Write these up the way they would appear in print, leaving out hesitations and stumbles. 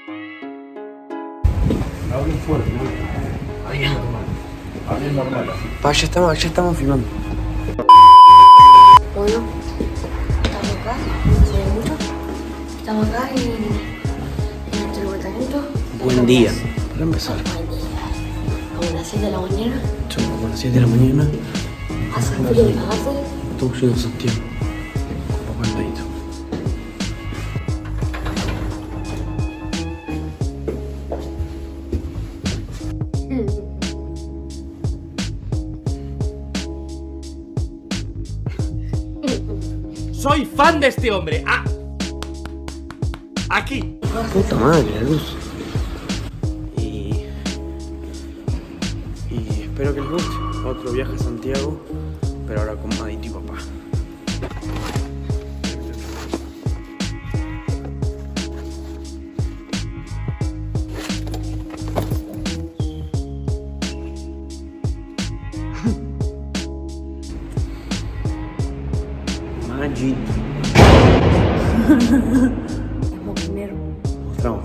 Hablen fuerte, ¿no? Hablen normal. Pa, ya estamos filmando. Bueno, estamos acá, no se ve mucho. Estamos acá en nuestro departamento. Buen día, para empezar. Buen día. Como las 7 de la mañana. Son como las 7 de la mañana. Hace frío de cagarse. Estamos yendo a Santiago. Con papá al ladito. Soy fan de este hombre. Ah. Aquí. Puta madre, la luz. Y espero que les guste. Otro viaje a Santiago, pero ahora con Madito y papá. Magit. Vamos primero. Mostramos.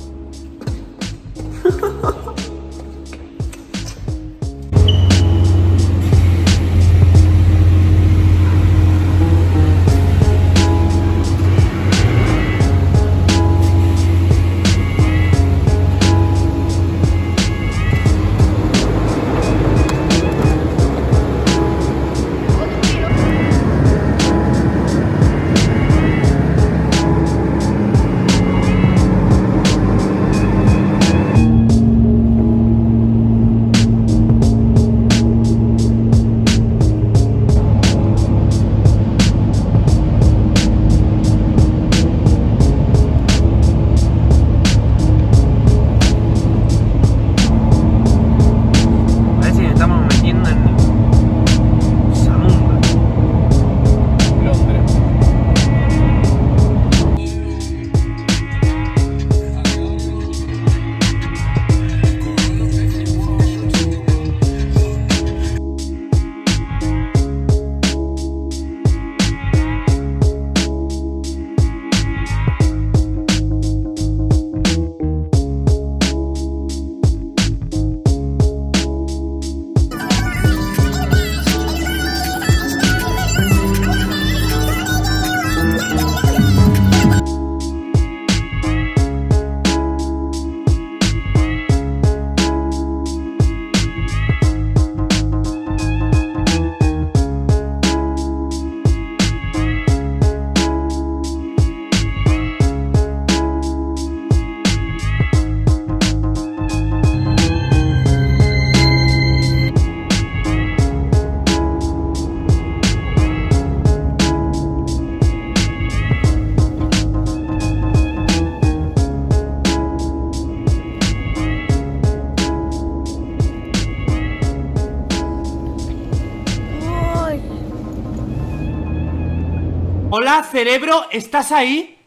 Hola, cerebro, ¿estás ahí?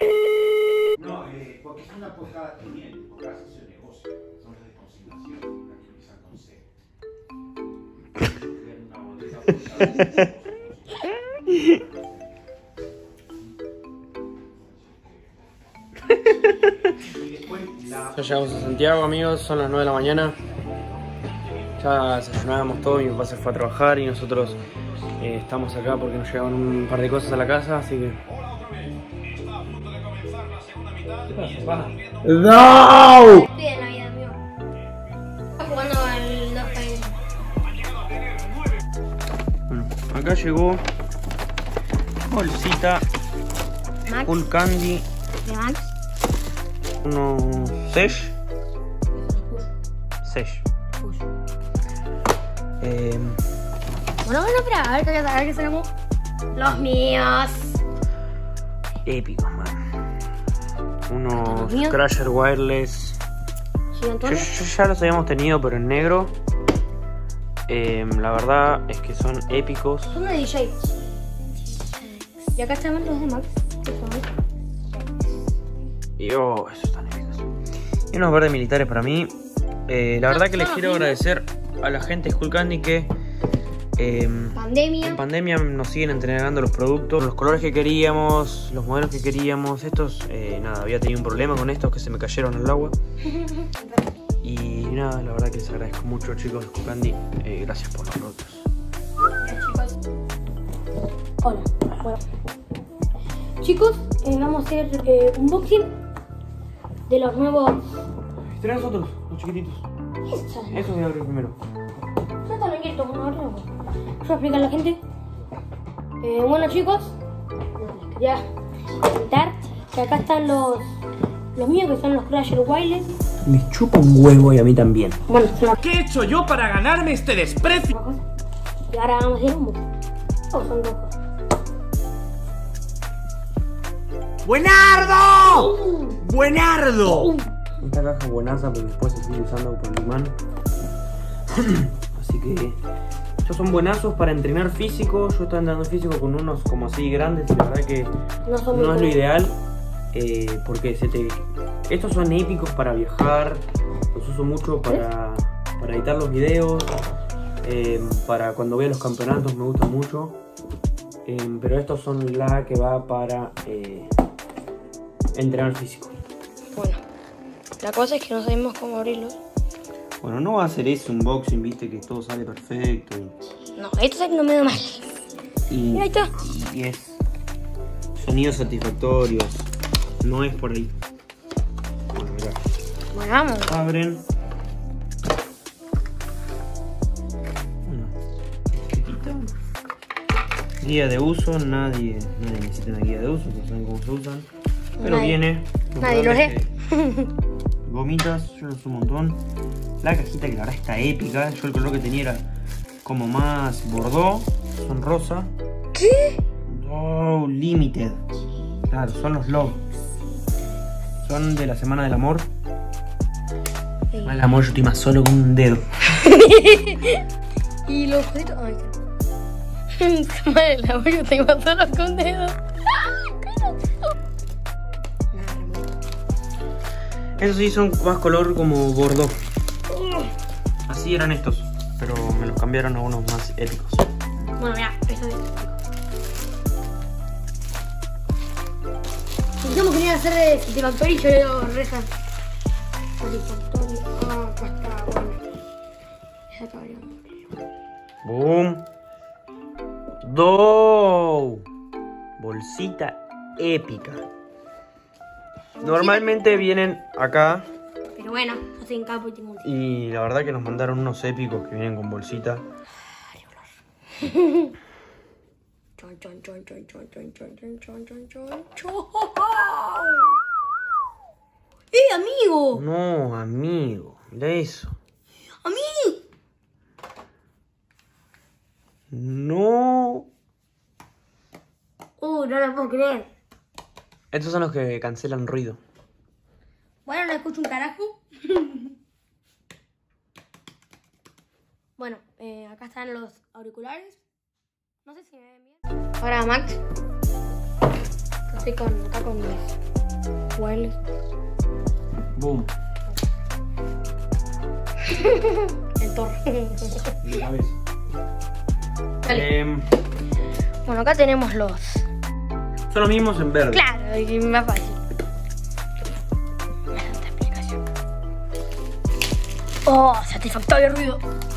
No, porque es una poca también, porque hace su negocio. Son los de consignación, las que empiezan con C. Tienen una botella Ya llegamos a Santiago, amigos, son las 9 de la mañana. Ya desayunábamos todo, mi papá se fue a trabajar y nosotros estamos acá porque nos llegaban un par de cosas a la casa, así que... ¿Qué pasa, papá? ¡No! Estoy en Navidad, amigo. Está jugando al 2 Bueno, acá llegó bolsita, Max. full candy, ¿De Max? unos sesh. Bueno, espera, a ver qué sacamos. Los míos. Épicos, man. Unos ¿Los míos? Crusher Wireless. ¿Gigantones? Yo ya los habíamos tenido, pero en negro. La verdad es que son épicos. Son de DJ. Y acá están los de Max. Que son Y oh, esos están épicos. Y unos verdes militares para mí. La verdad que les quiero agradecer a la gente de Skull Candy que Pandemia. En pandemia nos siguen entregando los productos, los colores que queríamos, los modelos que queríamos. Estos, nada, había tenido un problema con estos que se me cayeron al agua. Y nada, la verdad que les agradezco mucho, chicos de Skullcandy. Gracias por los productos. Hola, bueno. Chicos, vamos a hacer unboxing de los nuevos. Traen los otros, los chiquititos. Esos voy a abrir primero. No están abiertos, vamos a abrirlos. Yo voy a explicar a la gente. Bueno, chicos, les quería comentar que acá están los míos, que son los Crusher Wireless. Me chupa un huevo y a mí también. Bueno, son las ¿Qué he hecho yo para ganarme este desprecio? cosas. Y ahora vamos a hacer unboxing. Oh, son dos cosas. ¡Buenardo! ¡Buenardo! Esta caja es buenaza porque después se sigue usando por el imán. Así que estos son buenazos para entrenar físico. Yo estoy entrenando físico con unos como así grandes y la verdad que no es lo ideal. Porque estos son épicos para viajar. Los uso mucho para editar los videos. Para cuando voy a los campeonatos me gustan mucho. Pero estos son la que va para entrenar físico. Bueno, la cosa es que no sabemos cómo abrirlos. Bueno, no va a ser ese unboxing, viste, que todo sale perfecto. No, esto sale no me da mal. Y ahí está. Y es sonidos satisfactorios. No es por ahí. Bueno, mirá. Bueno, vamos. Abren. Una etiquetita. Guía de uso. Nadie necesita una guía de uso, no saben cómo se usan. Pero Nadie. viene. Nadie lo lee. Gomitas, yo lo uso un montón. La cajita que la verdad está épica. Yo el color que tenía era como más bordó. Son rosa. ¿Qué? Oh, limited. Claro, son los Love. Son de la Semana del Amor. El amor, yo estoy más solo con un dedo. Y los ojitos. Ay, qué madre, la voy a tengo solo con dedo. Esos sí son más color como bordó. Así eran estos, pero me los cambiaron a unos más épicos. Bueno, mira, eso es. Dijimos que quería hacer de satisfactorio y yo le doy rejas. Satisfactorio. Ah, acá está, bueno. Esa cabría. Boom. Do. Bolsita épica. Normalmente vienen acá. Pero bueno, hacen capo y tengo un tío. Y la verdad que nos mandaron unos épicos que vienen con bolsita. Chon, chon, chon, chon, chon, chon, chon, chon, chon, chon, chon, chon. Amigo! No, amigo. Mira eso. ¡Amigo! No. No lo puedo creer. Estos son los que cancelan ruido. Bueno, no escucho un carajo. Bueno, acá están los auriculares. No sé si me ven bien. Ahora Max. Estoy acá con mis wireless. Boom. El Thor. Mi cabeza. Dale. Bueno, acá tenemos los. Son los mismos en verde. Claro, y más fácil. Me da tanta explicación. Oh, satisfactorio ruido.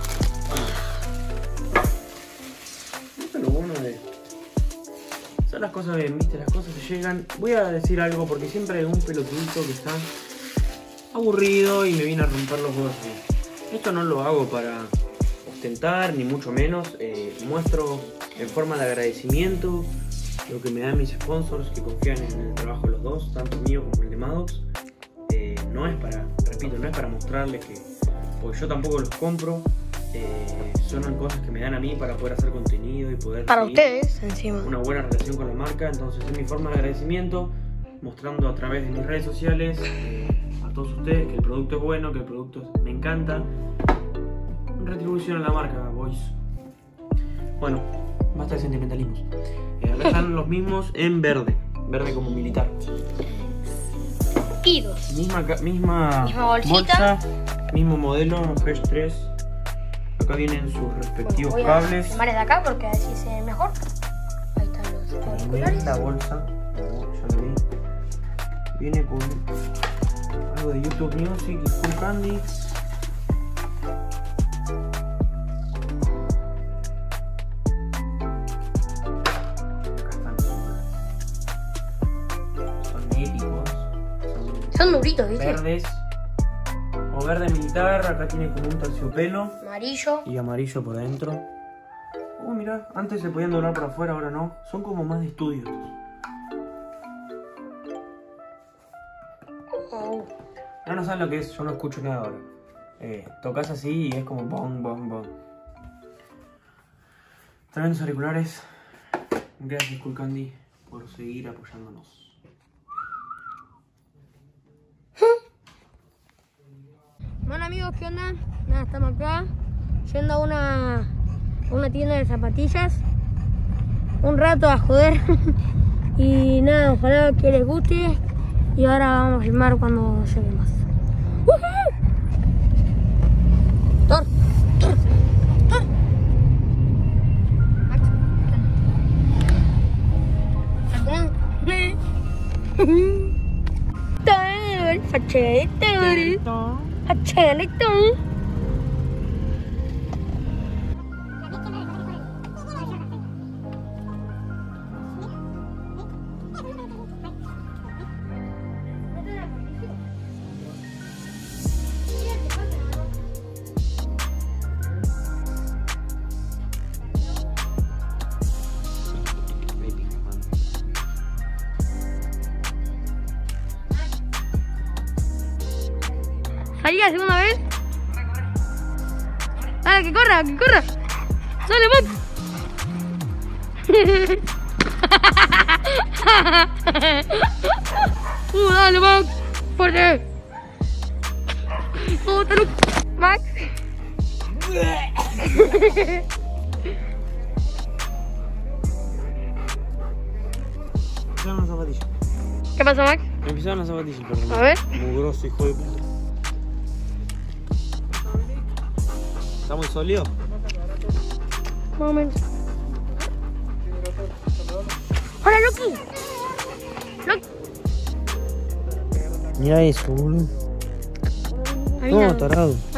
Esto es lo bueno de... Son las cosas bien, viste, las cosas que llegan. Voy a decir algo porque siempre hay un pelotudito que está aburrido y me viene a romper los huevos. Esto no lo hago para ostentar, ni mucho menos. Muestro en forma de agradecimiento lo que me dan mis sponsors que confían en el trabajo de los dos, tanto mío como el de Maddox. No es para, repito, no es para mostrarles que, porque yo tampoco los compro. Son cosas que me dan a mí para poder hacer contenido y poder Para seguir ustedes, encima. una buena relación con la marca. Entonces es mi forma de agradecimiento, mostrando a través de mis redes sociales a todos ustedes que el producto es bueno, que el producto me encanta. Retribución a la marca, boys. Bueno, basta de sentimentalismos. Acá están los mismos en verde, verde como militar. Y dos. Misma bolsita. bolsa, mismo modelo, Fresh 3. Acá vienen sus respectivos Voy a cables. filmar de acá porque así se ve mejor. Ahí están los auriculares. La bolsa, ya lo vi. Viene con algo de YouTube Music y Full Candy. Son duritos, ¿viste? Verdes o verde militar, acá tiene como un terciopelo Amarillo. y amarillo por adentro. Oh, mirá, antes se podían doblar por afuera, ahora no. Son como más de estudio. Oh. No saben lo que es, yo no escucho nada ahora. Tocas así y es como bong, bong, bong. Tremendos auriculares. Gracias Cool Candy por seguir apoyándonos. Bueno amigos, ¿qué onda? Nada, estamos acá yendo a una tienda de zapatillas un rato a joder. Y nada, ojalá que les guste. Y ahora vamos a filmar cuando lleguemos. Thor, Thor, Thor. Thor, fachere Thor. Fachere Thor. ¿Salí la segunda vez? ¡Dale, que corra, que corra! ¡Dale, Max! ¡Dale, Max! ¡Fuerte! ¡Oh, taluk! ¡Max! Empezaron las zapatillas. ¿Qué pasó, Max? Empezaron las zapatillas, perdón. A ver. Mugroso, hijo de puta. ¿Está muy sólido? Más o menos. ¡Hola, Loki! ¡Loki! Mira eso, boludo. A mí No, no. tarado.